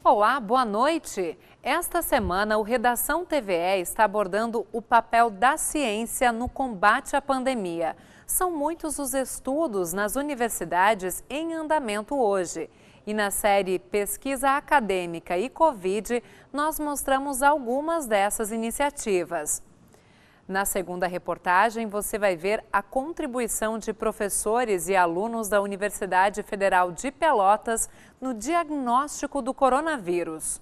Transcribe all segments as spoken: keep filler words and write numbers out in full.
Olá, boa noite. Esta semana, o Redação T V E está abordando o papel da ciência no combate à pandemia. São muitos os estudos nas universidades em andamento hoje. E na série Pesquisa Acadêmica e Covid, nós mostramos algumas dessas iniciativas. Na segunda reportagem, você vai ver a contribuição de professores e alunos da Universidade Federal de Pelotas no diagnóstico do coronavírus.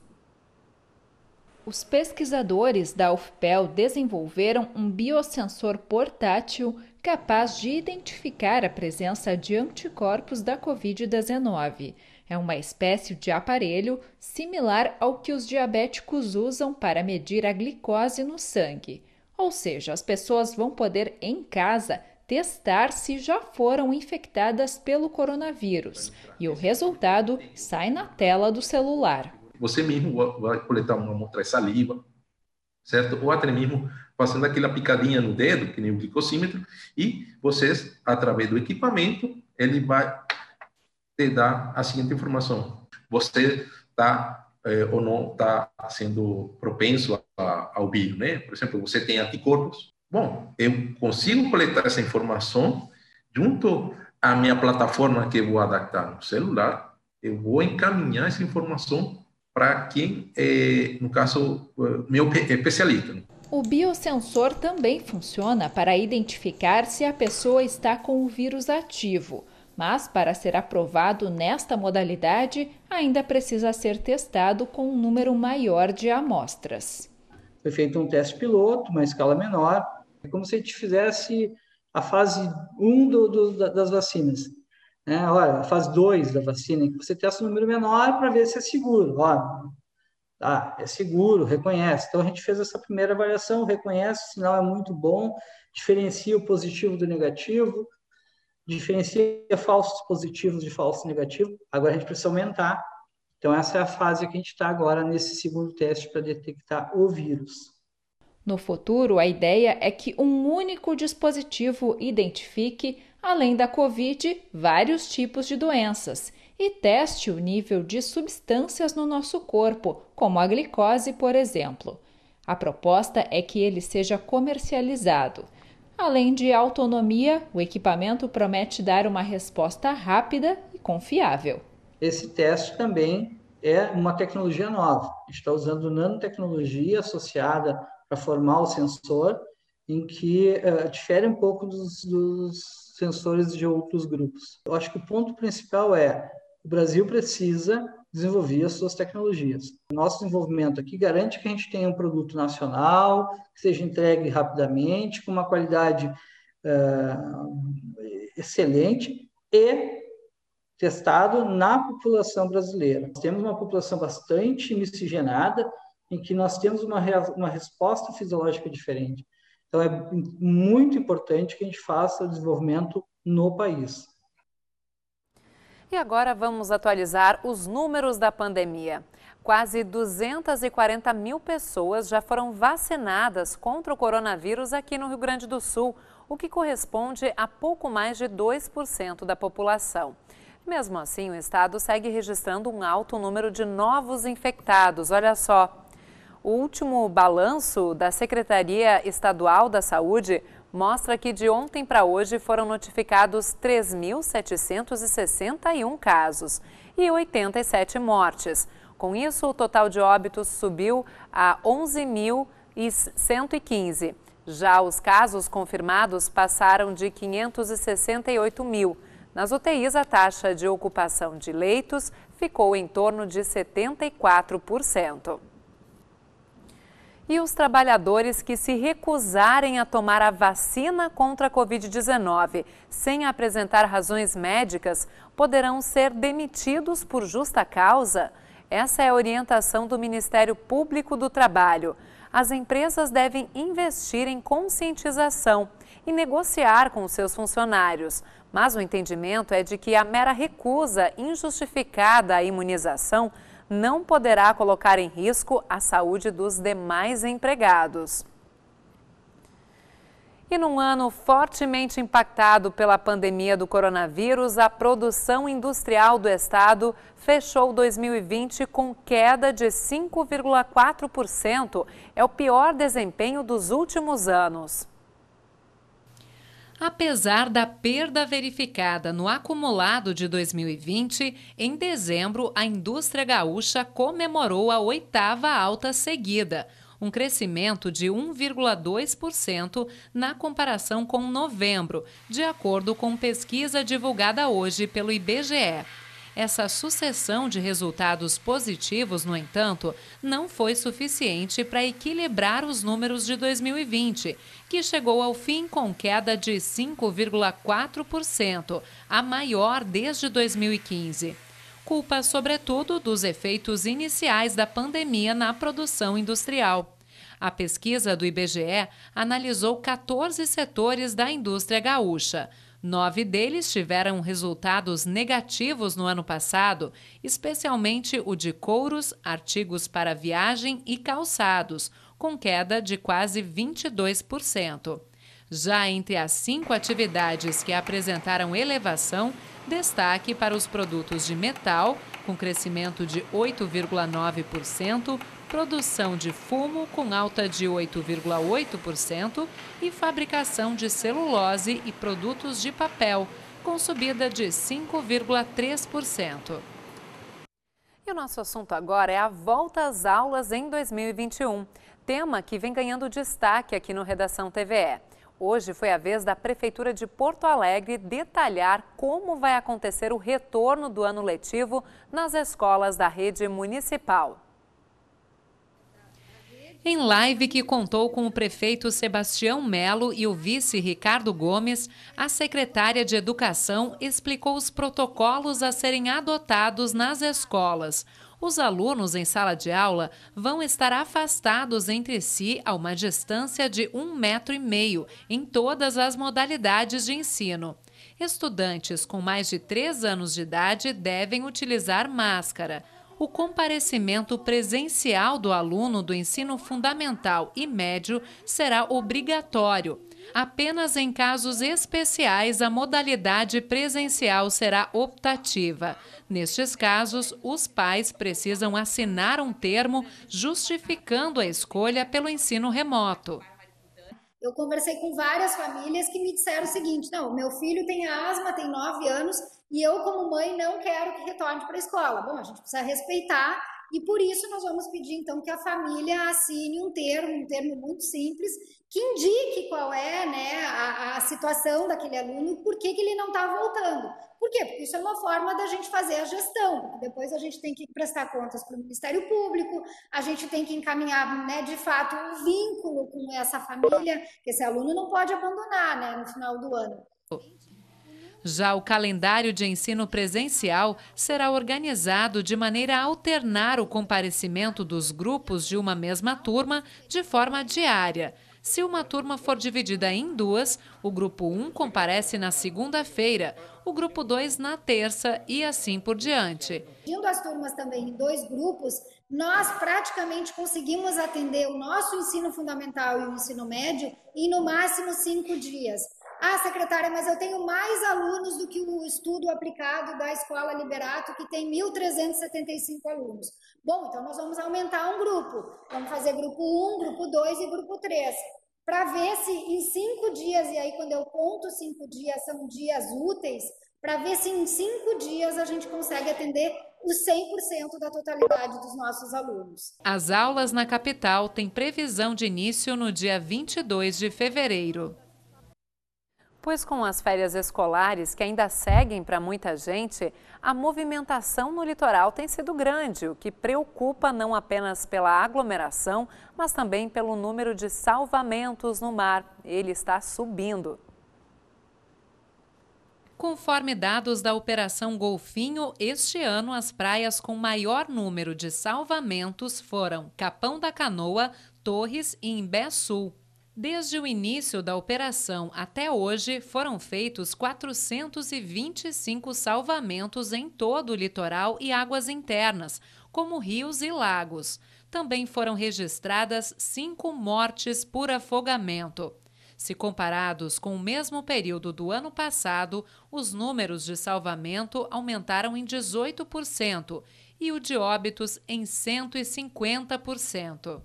Os pesquisadores da U F P E L desenvolveram um biosensor portátil capaz de identificar a presença de anticorpos da covid dezenove. É uma espécie de aparelho similar ao que os diabéticos usam para medir a glicose no sangue. Ou seja, as pessoas vão poder, em casa, testar se já foram infectadas pelo coronavírus. E o resultado sai na tela do celular. Você mesmo vai coletar uma amostra de saliva, certo? Ou até mesmo fazendo aquela picadinha no dedo, que nem o glicosímetro, e vocês, através do equipamento, ele vai te dar a seguinte informação. Você está É, ou não está sendo propenso a, ao vírus, né? Por exemplo, você tem anticorpos. Bom, eu consigo coletar essa informação junto à minha plataforma que eu vou adaptar no celular. Eu vou encaminhar essa informação para quem, é, no caso, meu especialista. O biosensor também funciona para identificar se a pessoa está com o vírus ativo. Mas, para ser aprovado nesta modalidade, ainda precisa ser testado com um número maior de amostras. Foi feito um teste piloto, uma escala menor, é como se a gente fizesse a fase um do, do, das vacinas. É, olha, a fase dois da vacina, que você testa um número menor para ver se é seguro. Olha, ah, é seguro, reconhece. Então, a gente fez essa primeira avaliação, reconhece, o sinal é muito bom, diferencia o positivo do negativo, diferencia falsos positivos de falsos negativos. Agora a gente precisa aumentar. Então essa é a fase que a gente está agora nesse segundo teste para detectar o vírus. No futuro, a ideia é que um único dispositivo identifique, além da Covid, vários tipos de doenças e teste o nível de substâncias no nosso corpo, como a glicose, por exemplo. A proposta é que ele seja comercializado. Além de autonomia, o equipamento promete dar uma resposta rápida e confiável. Esse teste também é uma tecnologia nova. A gente está usando nanotecnologia associada para formar o sensor, em que uh, difere um pouco dos, dos sensores de outros grupos. Eu acho que o ponto principal é o Brasil precisa desenvolver as suas tecnologias. O nosso desenvolvimento aqui garante que a gente tenha um produto nacional, que seja entregue rapidamente, com uma qualidade uh, excelente e testado na população brasileira. Nós temos uma população bastante miscigenada, em que nós temos uma, uma resposta fisiológica diferente. Então, é muito importante que a gente faça o desenvolvimento no país. E agora vamos atualizar os números da pandemia. Quase duzentas e quarenta mil pessoas já foram vacinadas contra o coronavírus aqui no Rio Grande do Sul, o que corresponde a pouco mais de dois por cento da população. Mesmo assim, o estado segue registrando um alto número de novos infectados. Olha só, o último balanço da Secretaria Estadual da Saúde mostra que de ontem para hoje foram notificados três mil setecentos e sessenta e um casos e oitenta e sete mortes. Com isso, o total de óbitos subiu a onze mil cento e quinze. Já os casos confirmados passaram de quinhentos e sessenta e oito mil. Nas U T Is, a taxa de ocupação de leitos ficou em torno de setenta e quatro por cento. E os trabalhadores que se recusarem a tomar a vacina contra a covid dezenove sem apresentar razões médicas poderão ser demitidos por justa causa? Essa é a orientação do Ministério Público do Trabalho. As empresas devem investir em conscientização e negociar com seus funcionários. Mas o entendimento é de que a mera recusa injustificada à imunização não poderá colocar em risco a saúde dos demais empregados. E num ano fortemente impactado pela pandemia do coronavírus, a produção industrial do estado fechou dois mil e vinte com queda de cinco vírgula quatro por cento. É o pior desempenho dos últimos anos. Apesar da perda verificada no acumulado de dois mil e vinte, em dezembro a indústria gaúcha comemorou a oitava alta seguida, um crescimento de um vírgula dois por cento na comparação com novembro, de acordo com pesquisa divulgada hoje pelo I B G E. Essa sucessão de resultados positivos, no entanto, não foi suficiente para equilibrar os números de dois mil e vinte, que chegou ao fim com queda de cinco vírgula quatro por cento, a maior desde dois mil e quinze. Culpa, sobretudo, dos efeitos iniciais da pandemia na produção industrial. A pesquisa do I B G E analisou quatorze setores da indústria gaúcha. Nove deles tiveram resultados negativos no ano passado, especialmente o de couros, artigos para viagem e calçados, com queda de quase vinte e dois por cento. Já entre as cinco atividades que apresentaram elevação, destaque para os produtos de metal, com crescimento de oito vírgula nove por cento, produção de fumo, com alta de oito vírgula oito por cento, e fabricação de celulose e produtos de papel, com subida de cinco vírgula três por cento. E o nosso assunto agora é a volta às aulas em dois mil e vinte e um, tema que vem ganhando destaque aqui no Redação T V E. Hoje foi a vez da Prefeitura de Porto Alegre detalhar como vai acontecer o retorno do ano letivo nas escolas da rede municipal. Em live que contou com o prefeito Sebastião Melo e o vice Ricardo Gomes, a secretária de Educação explicou os protocolos a serem adotados nas escolas. Os alunos em sala de aula vão estar afastados entre si a uma distância de um metro e meio em todas as modalidades de ensino. Estudantes com mais de três anos de idade devem utilizar máscara. O comparecimento presencial do aluno do ensino fundamental e médio será obrigatório. Apenas em casos especiais, a modalidade presencial será optativa. Nestes casos, os pais precisam assinar um termo justificando a escolha pelo ensino remoto. Eu conversei com várias famílias que me disseram o seguinte: não, meu filho tem asma, tem nove anos, e eu, como mãe, não quero que retorne para a escola. Bom, a gente precisa respeitar, e por isso nós vamos pedir, então, que a família assine um termo, um termo muito simples, que indique qual é, né, a, a situação daquele aluno, por que que ele não está voltando. Por quê? Porque isso é uma forma da gente fazer a gestão, porque depois a gente tem que prestar contas para o Ministério Público, a gente tem que encaminhar, né, de fato, um vínculo com essa família, que esse aluno não pode abandonar, né, no final do ano. Já o calendário de ensino presencial será organizado de maneira a alternar o comparecimento dos grupos de uma mesma turma de forma diária. Se uma turma for dividida em duas, o grupo um comparece na segunda-feira, o grupo dois na terça e assim por diante. Dividindo as turmas também em dois grupos, nós praticamente conseguimos atender o nosso ensino fundamental e o ensino médio em no máximo cinco dias. Ah, secretária, mas eu tenho mais alunos do que o estudo aplicado da Escola Liberato, que tem mil trezentos e setenta e cinco alunos. Bom, então nós vamos aumentar um grupo. Vamos fazer grupo um, grupo dois e grupo três. Para ver se em cinco dias, e aí quando eu conto cinco dias, são dias úteis, para ver se em cinco dias a gente consegue atender os cem por cento da totalidade dos nossos alunos. As aulas na capital têm previsão de início no dia vinte e dois de fevereiro. Pois com as férias escolares que ainda seguem para muita gente, a movimentação no litoral tem sido grande, o que preocupa não apenas pela aglomeração, mas também pelo número de salvamentos no mar. Ele está subindo. Conforme dados da Operação Golfinho, este ano as praias com maior número de salvamentos foram Capão da Canoa, Torres e Imbé Sul. Desde o início da operação até hoje, foram feitos quatrocentos e vinte e cinco salvamentos em todo o litoral e águas internas, como rios e lagos. Também foram registradas cinco mortes por afogamento. Se comparados com o mesmo período do ano passado, os números de salvamento aumentaram em dezoito por cento e o de óbitos em cento e cinquenta por cento.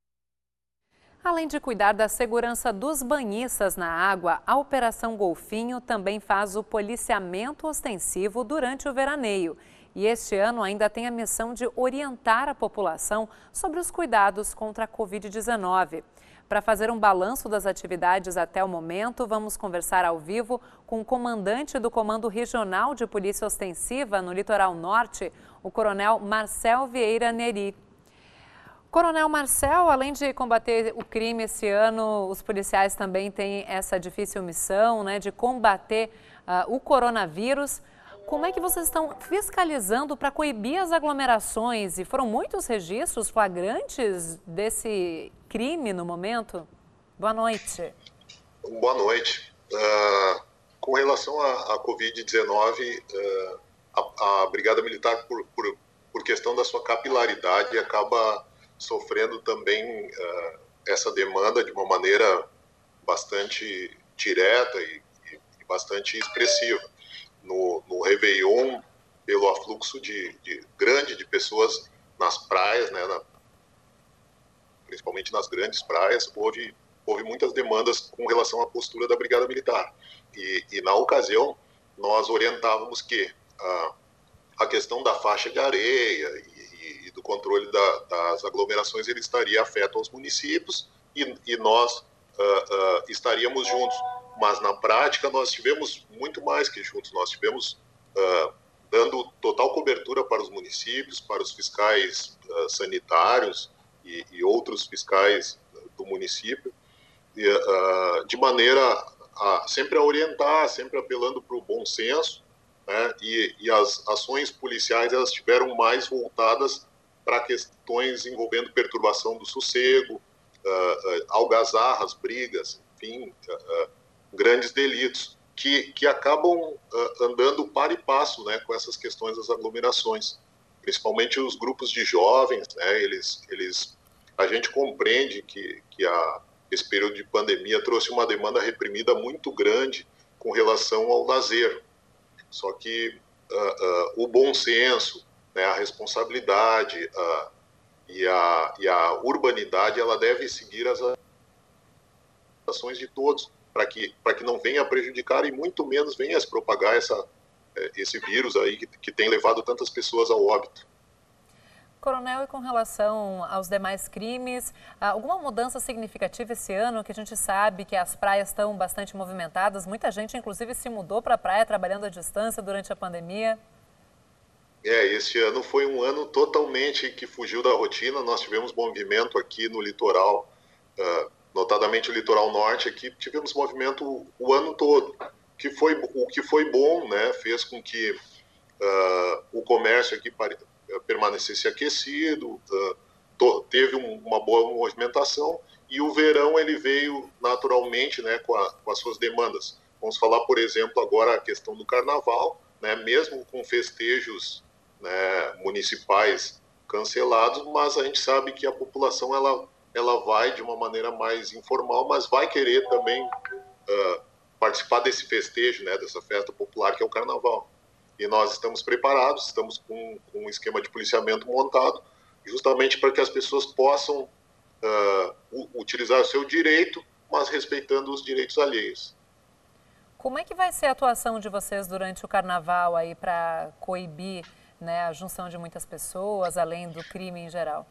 Além de cuidar da segurança dos banhistas na água, a Operação Golfinho também faz o policiamento ostensivo durante o veraneio. E este ano ainda tem a missão de orientar a população sobre os cuidados contra a covid dezenove. Para fazer um balanço das atividades até o momento, vamos conversar ao vivo com o comandante do Comando Regional de Polícia Ostensiva no Litoral Norte, o Coronel Marcel Vieira Neri. Coronel Marcel, além de combater o crime esse ano, os policiais também têm essa difícil missão, né, de combater uh, o coronavírus. Como é que vocês estão fiscalizando para coibir as aglomerações? E foram muitos registros flagrantes desse crime no momento? Boa noite. Boa noite. Uh, com relação à covid dezenove, uh, a, a Brigada Militar, por, por, por questão da sua capilaridade, acaba sofrendo também uh, essa demanda de uma maneira bastante direta e, e, e bastante expressiva. No, no Réveillon, pelo afluxo de, de grande de pessoas nas praias, né, na, principalmente nas grandes praias, houve, houve muitas demandas com relação à postura da Brigada Militar. E, e na ocasião, nós orientávamos que a, a questão da faixa de areia e do controle da, das aglomerações, ele estaria afeto aos municípios e, e nós uh, uh, estaríamos juntos. Mas na prática nós tivemos muito mais que juntos, nós tivemos uh, dando total cobertura para os municípios, para os fiscais uh, sanitários e, e outros fiscais do município, e, uh, de maneira a, sempre a orientar, sempre apelando para o bom senso, né, e, e as ações policiais elas estiveram mais voltadas para questões envolvendo perturbação do sossego, uh, uh, algazarras, brigas, enfim, uh, uh, grandes delitos, que, que acabam uh, andando par e passo, né, com essas questões das aglomerações, principalmente os grupos de jovens, né, eles, eles, a gente compreende que, que a, esse período de pandemia trouxe uma demanda reprimida muito grande com relação ao lazer, só que uh, uh, o bom senso, né, a responsabilidade uh, e, a, e a urbanidade, ela deve seguir as ações de todos, para que, para que não venha a prejudicar e muito menos venha a se propagar essa, esse vírus aí que, que tem levado tantas pessoas ao óbito. Coronel, e com relação aos demais crimes, alguma mudança significativa esse ano, que a gente sabe que as praias estão bastante movimentadas, muita gente inclusive se mudou para a praia trabalhando à distância durante a pandemia? É, esse ano foi um ano totalmente que fugiu da rotina. Nós tivemos movimento aqui no litoral, uh, notadamente o litoral norte, aqui tivemos movimento o, o ano todo, que foi, o que foi bom, né, fez com que uh, o comércio aqui pare, permanecesse aquecido, uh, to, teve um, uma boa movimentação, e o verão ele veio naturalmente, né, com, a, com as suas demandas. Vamos falar, por exemplo, agora a questão do carnaval, né, mesmo com festejos, né, municipais cancelados, mas a gente sabe que a população ela, ela vai de uma maneira mais informal, mas vai querer também uh, participar desse festejo, né, dessa festa popular que é o carnaval. E nós estamos preparados, estamos com, com um esquema de policiamento montado, justamente para que as pessoas possam uh, utilizar o seu direito, mas respeitando os direitos alheios. Como é que vai ser a atuação de vocês durante o carnaval aí para coibir, né, a junção de muitas pessoas, além do crime em geral?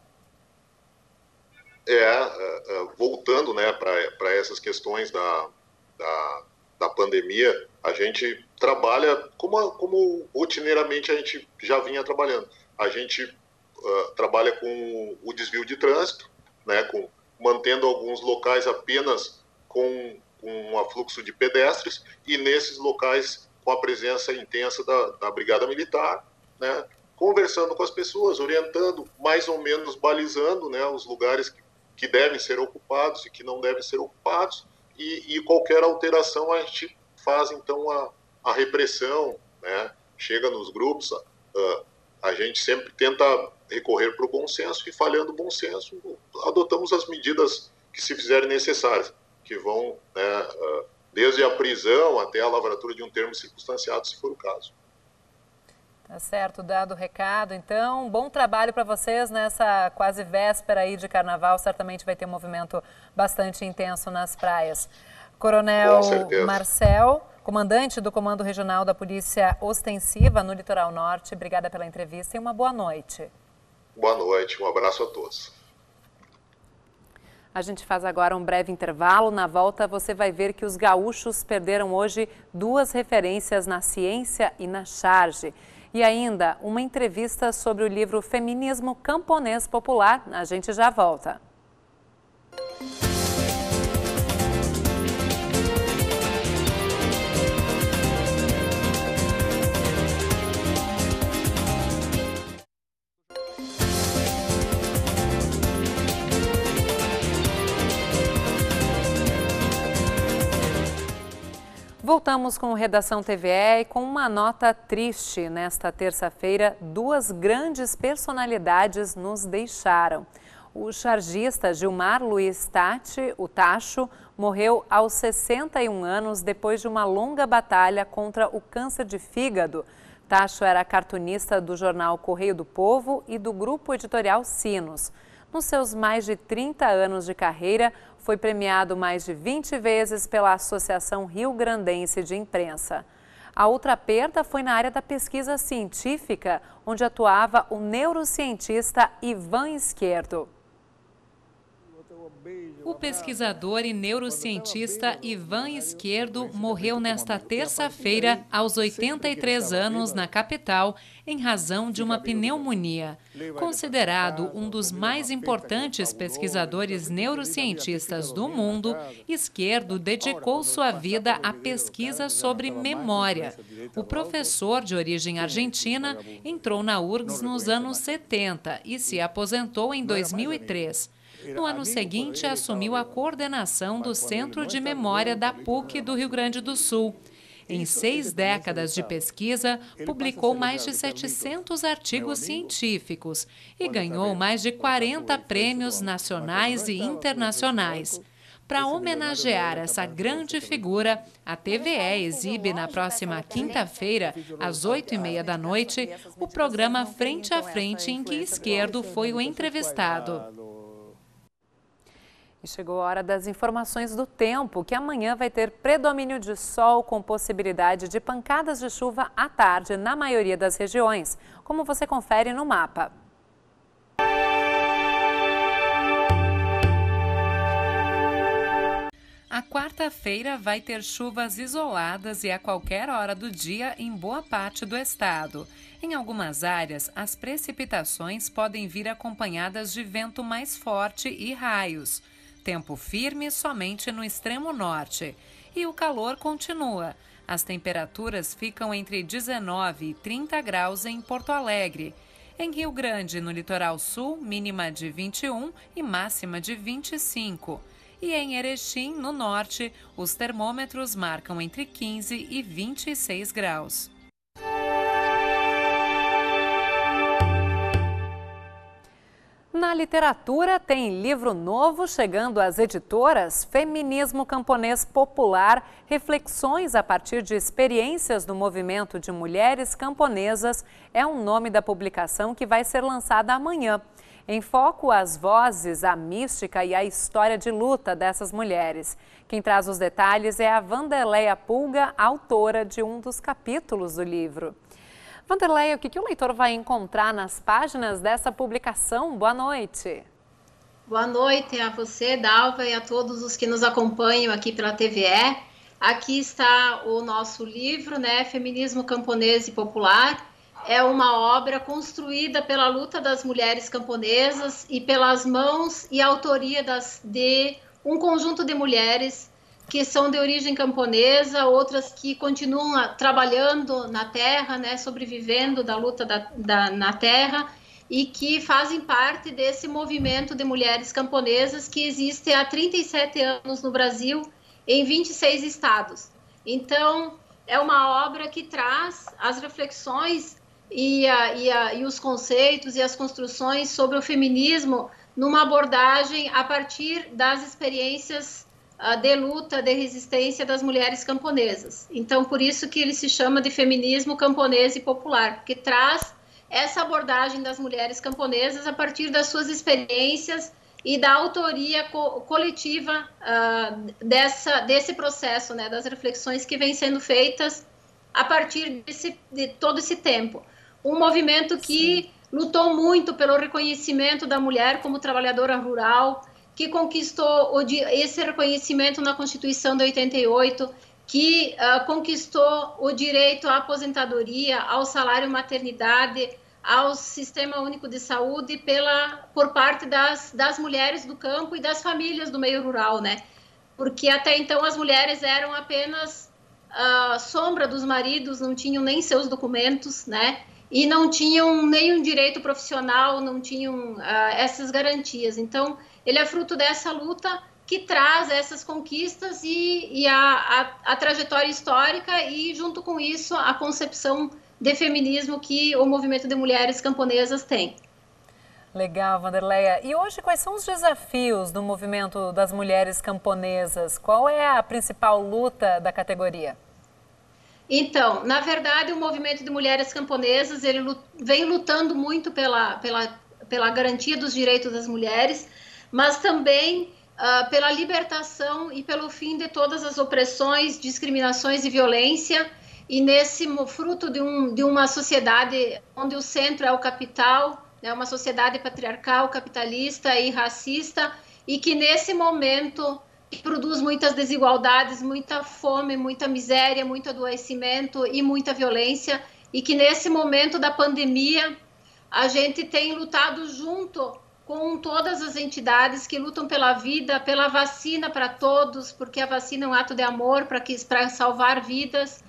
É, voltando, né, para essas questões da, da, da pandemia, a gente trabalha como, como rotineiramente a gente já vinha trabalhando. A gente uh, trabalha com o desvio de trânsito, né, com, mantendo alguns locais apenas com um afluxo de pedestres, e nesses locais com a presença intensa da, da Brigada Militar, né, conversando com as pessoas, orientando, mais ou menos balizando, né, os lugares que, que devem ser ocupados e que não devem ser ocupados, e, e qualquer alteração a gente faz então a, a repressão, né, chega nos grupos, a, a gente sempre tenta recorrer para o bom senso, e falhando o bom senso, adotamos as medidas que se fizerem necessárias, que que vão, né, desde a prisão até a lavratura de um termo circunstanciado, se for o caso. Tá certo, dado o recado. Então, bom trabalho para vocês nessa quase véspera aí de carnaval. Certamente vai ter um movimento bastante intenso nas praias. Coronel Marcel, comandante do Comando Regional da Polícia Ostensiva no Litoral Norte, obrigada pela entrevista e uma boa noite. Boa noite, um abraço a todos. A gente faz agora um breve intervalo. Na volta você vai ver que os gaúchos perderam hoje duas referências na ciência e na charge. E ainda uma entrevista sobre o livro Feminismo Camponês Popular. A gente já volta. Voltamos com o Redação T V E e com uma nota triste. Nesta terça-feira, duas grandes personalidades nos deixaram. O chargista Gilmar Luiz Tati, o Tacho, morreu aos sessenta e um anos depois de uma longa batalha contra o câncer de fígado. Tacho era cartunista do jornal Correio do Povo e do grupo editorial Sinos. Nos seus mais de trinta anos de carreira, foi premiado mais de vinte vezes pela Associação Rio Grandense de Imprensa. A outra perda foi na área da pesquisa científica, onde atuava o neurocientista Ivan Esquerdo. O pesquisador e neurocientista Ivan Esquerdo morreu nesta terça-feira, aos oitenta e três anos, na capital, em razão de uma pneumonia. Considerado um dos mais importantes pesquisadores neurocientistas do mundo, Esquerdo dedicou sua vida à pesquisa sobre memória. O professor, de origem argentina, entrou na U R G S nos anos setenta e se aposentou em dois mil e três. No ano seguinte, assumiu a coordenação do Centro de Memória da P U C do Rio Grande do Sul. Em seis décadas de pesquisa, publicou mais de setecentos artigos científicos e ganhou mais de quarenta prêmios nacionais e internacionais. Para homenagear essa grande figura, a T V E exibe na próxima quinta-feira, às oito e meia da noite, o programa Frente a Frente, em que Esquerdo foi o entrevistado. E chegou a hora das informações do tempo, que amanhã vai ter predomínio de sol com possibilidade de pancadas de chuva à tarde na maioria das regiões, como você confere no mapa. A quarta-feira vai ter chuvas isoladas e a qualquer hora do dia em boa parte do estado. Em algumas áreas, as precipitações podem vir acompanhadas de vento mais forte e raios. Tempo firme somente no extremo norte. E o calor continua. As temperaturas ficam entre dezenove e trinta graus em Porto Alegre. Em Rio Grande, no litoral sul, mínima de vinte e um e máxima de vinte e cinco. E em Erechim, no norte, os termômetros marcam entre quinze e vinte e seis graus. Na literatura, tem livro novo chegando às editoras, Feminismo Camponês Popular, reflexões a partir de experiências do movimento de mulheres camponesas, é o nome da publicação que vai ser lançada amanhã. Em foco, as vozes, a mística e a história de luta dessas mulheres. Quem traz os detalhes é a Vanderleia Pulga, autora de um dos capítulos do livro. Vanderleia, o que, que o leitor vai encontrar nas páginas dessa publicação? Boa noite. Boa noite a você, Dalva, e a todos os que nos acompanham aqui pela T V E. Aqui está o nosso livro, né, Feminismo Camponês e Popular. É uma obra construída pela luta das mulheres camponesas e pelas mãos e autoria das, de um conjunto de mulheres que são de origem camponesa, outras que continuam trabalhando na terra, né, sobrevivendo da luta da, da, na terra, e que fazem parte desse movimento de mulheres camponesas que existe há trinta e sete anos no Brasil, em vinte e seis estados. Então, é uma obra que traz as reflexões e, a, e, a, e os conceitos e as construções sobre o feminismo numa abordagem a partir das experiências uh, de luta, de resistência das mulheres camponesas. Então, por isso que ele se chama de feminismo camponês e popular, porque traz essa abordagem das mulheres camponesas a partir das suas experiências e da autoria co coletiva uh, dessa, desse processo, né, das reflexões que vêm sendo feitas a partir desse, de todo esse tempo. Um movimento que Sim. lutou muito pelo reconhecimento da mulher como trabalhadora rural, que conquistou o, esse reconhecimento na Constituição de oitenta e oito, que uh, conquistou o direito à aposentadoria, ao salário maternidade, ao Sistema Único de Saúde pela, por parte das, das mulheres do campo e das famílias do meio rural, né? Porque até então as mulheres eram apenas uh, sombra dos maridos, não tinham nem seus documentos, né? E não tinham nenhum direito profissional, não tinham uh, essas garantias. Então, ele é fruto dessa luta que traz essas conquistas e, e a, a, a trajetória histórica e, junto com isso, a concepção de feminismo que o movimento de mulheres camponesas tem. Legal, Wanderleia. E hoje, quais são os desafios do movimento das mulheres camponesas? Qual é a principal luta da categoria? Então, na verdade, o movimento de mulheres camponesas ele vem lutando muito pela, pela, pela garantia dos direitos das mulheres, mas também uh, pela libertação e pelo fim de todas as opressões, discriminações e violência. E nesse fruto de, um, de uma sociedade onde o centro é o capital, é né, uma sociedade patriarcal, capitalista e racista, e que nesse momento produz muitas desigualdades, muita fome, muita miséria, muito adoecimento e muita violência, e que nesse momento da pandemia a gente tem lutado junto com todas as entidades que lutam pela vida, pela vacina para todos, porque a vacina é um ato de amor para salvar vidas,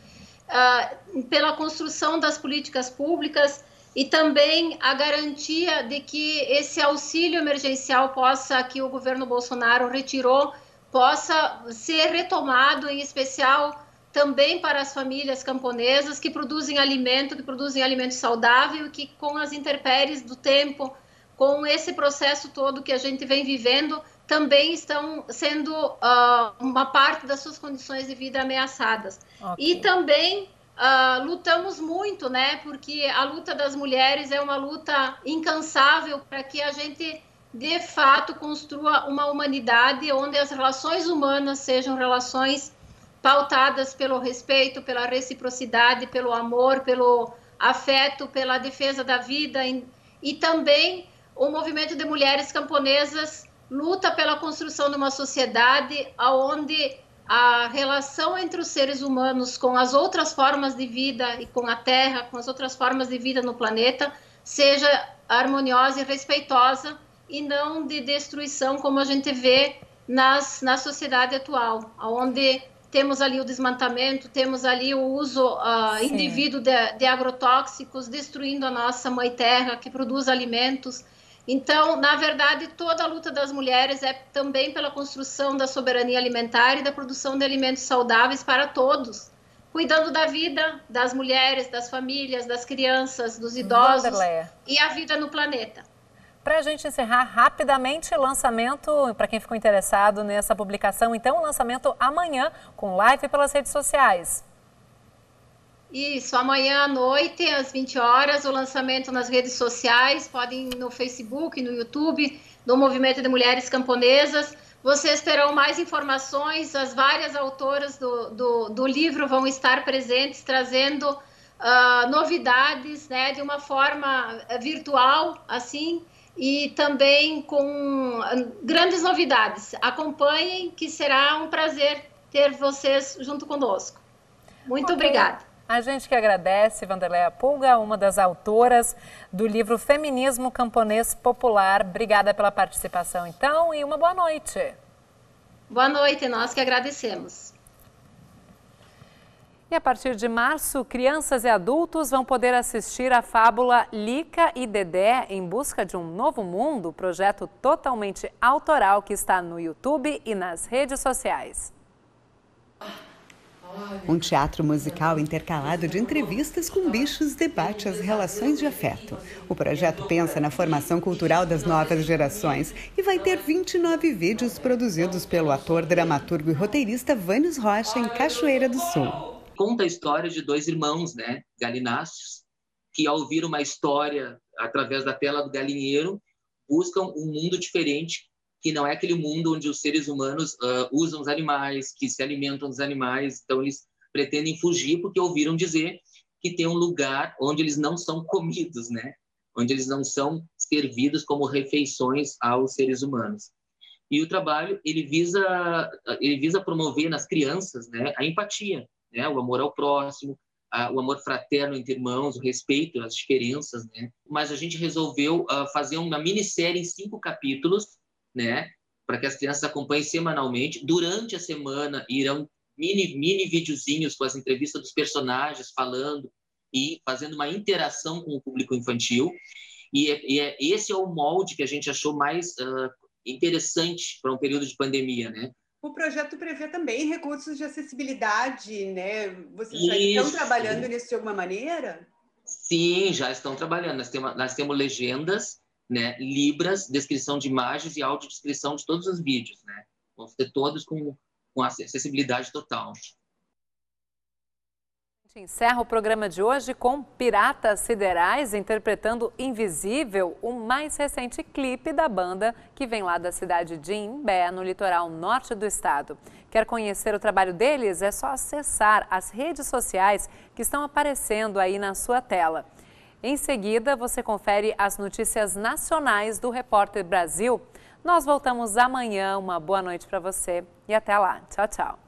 Uh, pela construção das políticas públicas e também a garantia de que esse auxílio emergencial possa, que o governo Bolsonaro retirou, possa ser retomado, em especial também para as famílias camponesas que produzem alimento, que produzem alimento saudável, que com as intempéries do tempo, com esse processo todo que a gente vem vivendo, também estão sendo uh, uma parte das suas condições de vida ameaçadas. Okay. E também uh, lutamos muito, né? Porque a luta das mulheres é uma luta incansável para que a gente, de fato, construa uma humanidade onde as relações humanas sejam relações pautadas pelo respeito, pela reciprocidade, pelo amor, pelo afeto, pela defesa da vida. E também o movimento de mulheres camponesas luta pela construção de uma sociedade onde a relação entre os seres humanos com as outras formas de vida e com a Terra, com as outras formas de vida no planeta, seja harmoniosa e respeitosa e não de destruição, como a gente vê nas, na sociedade atual, onde temos ali o desmatamento, temos ali o uso uh, indivíduo de, de agrotóxicos, destruindo a nossa mãe Terra, que produz alimentos. Então, na verdade, toda a luta das mulheres é também pela construção da soberania alimentar e da produção de alimentos saudáveis para todos, cuidando da vida das mulheres, das famílias, das crianças, dos idosos Wanderleia. E a vida no planeta. Para a gente encerrar rapidamente, lançamento, para quem ficou interessado nessa publicação, então, lançamento amanhã, com live pelas redes sociais. Isso, amanhã à noite, às vinte horas, o lançamento nas redes sociais, podem ir no Facebook, no YouTube, do Movimento de Mulheres Camponesas. Vocês terão mais informações, as várias autoras do, do, do livro vão estar presentes, trazendo uh, novidades, né, de uma forma virtual, assim, e também com grandes novidades. Acompanhem, que será um prazer ter vocês junto conosco. Muito okay. obrigada. A gente que agradece, Wanderleia Pulga, uma das autoras do livro Feminismo Camponês Popular. Obrigada pela participação, então, e uma boa noite. Boa noite, nós que agradecemos. E a partir de março, crianças e adultos vão poder assistir a fábula Lica e Dedé em busca de um novo mundo, projeto totalmente autoral que está no YouTube e nas redes sociais. Um teatro musical intercalado de entrevistas com bichos debate as relações de afeto. O projeto pensa na formação cultural das novas gerações e vai ter vinte e nove vídeos produzidos pelo ator, dramaturgo e roteirista Vânios Rocha em Cachoeira do Sul. Conta a história de dois irmãos, né, galináceos, que ao ouvir uma história através da tela do galinheiro, buscam um mundo diferente, que não é aquele mundo onde os seres humanos uh, usam os animais, que se alimentam dos animais. Então, eles pretendem fugir porque ouviram dizer que tem um lugar onde eles não são comidos, né? Onde eles não são servidos como refeições aos seres humanos. E o trabalho, ele visa, ele visa promover nas crianças, né, a empatia, né, o amor ao próximo, a, o amor fraterno entre irmãos, o respeito às diferenças, né? Mas a gente resolveu uh, fazer uma minissérie em cinco capítulos, né, para que as crianças acompanhem semanalmente. Durante a semana irão mini, mini videozinhos com as entrevistas dos personagens, falando e fazendo uma interação com o público infantil. E, é, e é, esse é o molde que a gente achou mais uh, interessante para um período de pandemia, né? O projeto prevê também recursos de acessibilidade, né? Vocês já estão trabalhando nisso de alguma maneira? Sim, já estão trabalhando. Nós temos, nós temos legendas, né, libras, descrição de imagens e audiodescrição de todos os vídeos, né? Vão ser todos com, com acessibilidade total. A gente encerra o programa de hoje com Piratas Siderais interpretando Invisível, o mais recente clipe da banda que vem lá da cidade de Imbé, no litoral norte do estado. Quer conhecer o trabalho deles? É só acessar as redes sociais que estão aparecendo aí na sua tela. Em seguida, você confere as notícias nacionais do Repórter Brasil. Nós voltamos amanhã. Uma boa noite para você e até lá. Tchau, tchau.